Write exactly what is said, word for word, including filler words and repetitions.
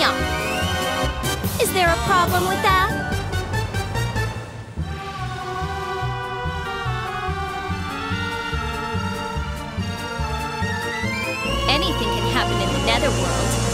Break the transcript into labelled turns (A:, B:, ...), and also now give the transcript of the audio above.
A: Now! Is there a problem with that? Anything can happen in the Netherworld.